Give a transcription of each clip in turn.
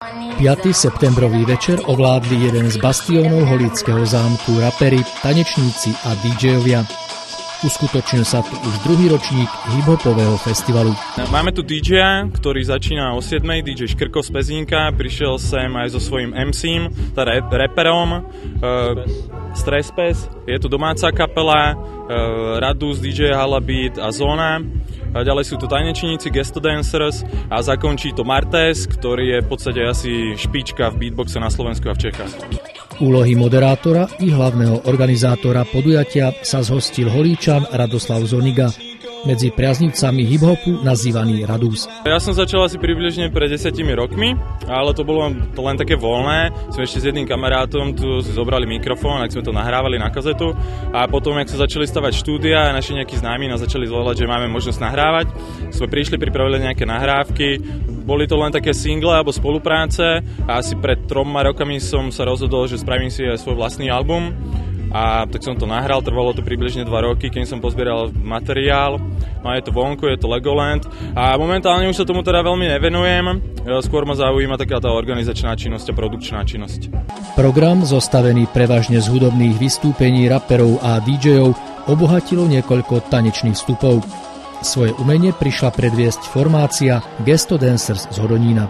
5. septembrový večer ovládli jeden z bastiónov Holického zámku raperi, tanečníci a DJovia. Uskutočnil sa tu už druhý ročník hip-hopového festivalu. Máme tu DJ-a, ktorý začína o 7. DJ Škrko z Pezínka, prišiel sem aj so svojím MC'm, teda reperom, Stresspes, je tu domáca kapela, Radus, DJ Halabit a Zóna. Ďalej sú tu tanečníci, Gesto Dancers a zakončí to Martes, ktorý je v podstate asi špička v beatboxe na Slovensku a v Čechách. Úlohy moderátora i hlavného organizátora podujatia sa zhostil Holíčan Radoslav Zoniga, medzi priaznivcami hip-hopu nazývaný Radus. Ja som začal asi približne pred 10 rokmi, ale to bolo len také voľné. Sme ešte s jedným kamarátom tu si zobrali mikrofón, ak sme to nahrávali na kazetu a potom, ak sa začali stavať štúdia a naši nejakí známi nás začali zvolať, že máme možnosť nahrávať, sme prišli, pripravili nejaké nahrávky, boli to len také single alebo spolupráce a asi pred 3 rokami som sa rozhodol, že spravím si aj svoj vlastný album. A tak som to nahral, trvalo to približne 2 roky, keď som pozbieral materiál. No je to vonku, je to Legoland a momentálne už sa tomu teda veľmi nevenujem. Skôr ma zaujíma taká tá organizačná činnosť a produkčná činnosť. Program, zostavený prevažne z hudobných vystúpení raperov a DJov, obohatilo niekoľko tanečných vstupov. Svoje umenie prišla predviesť formácia Gesto Dancers z Hodonína.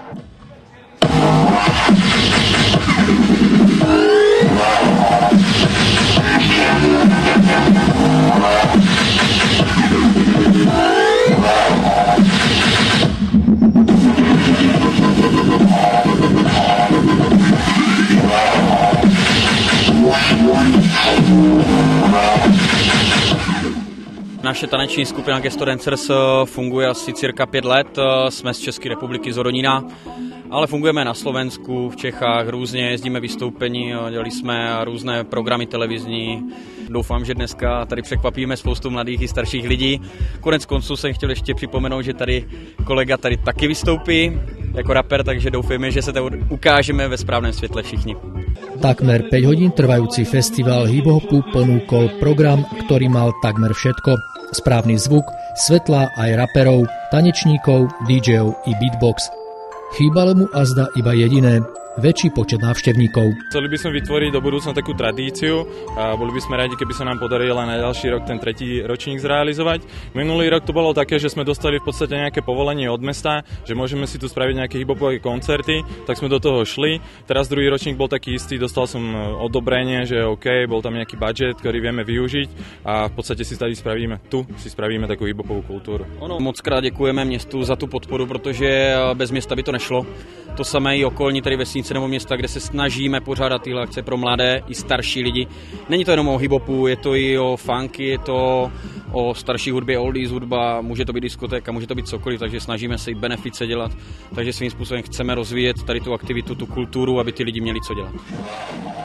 Naše taneční skupina Gesto Dancers funguje asi cirka 5 let, jsme z České republiky, z Hodonína, ale fungujeme na Slovensku, v Čechách různě, jezdíme vystoupení, dělali jsme různé programy televizní. Doufám, že dneska tady překvapíme spoustu mladých i starších lidí. Konec konců jsem chtěl ještě připomenout, že tady kolega tady taky vystoupí jako rapper, takže doufujeme, že se to ukážeme ve správném světle všichni. Takmer 5 hodín trvajúci festival hip-hopu ponúkol program, ktorý mal takmer všetko. Správny zvuk, svetlá aj raperov, tanečníkov, DJov i beatbox. Chýbalo mu azda iba jediné – väčší počet návštevníkov. Chceli by sme vytvoriť do budúcna takú tradíciu a boli by sme radi, keby sa nám podarilo na ďalší rok ten 3. ročník zrealizovať. Minulý rok to bolo také, že sme dostali v podstate nejaké povolenie od mesta, že môžeme si tu spraviť nejaké hip-hopové koncerty, tak sme do toho šli. Teraz druhý ročník bol taký istý, dostal som odobrenie, že OK, bol tam nejaký budget, ktorý vieme využiť a v podstate si tady spravíme takú hip-hopovú kultúru. Moc krát děkujeme městu za tu podporu, protože bez města by to nešlo. To samé i okolní tady vesnice nebo města, kde se snažíme pořádat tyhle akce pro mladé i starší lidi. Není to jenom o hip-hopu, je to i o funky, je to o starší hudbě, oldies hudba, může to být diskotéka, může to být cokoliv, takže snažíme se i benefice dělat. Takže svým způsobem chceme rozvíjet tady tu aktivitu, tu kulturu, aby ty lidi měli co dělat.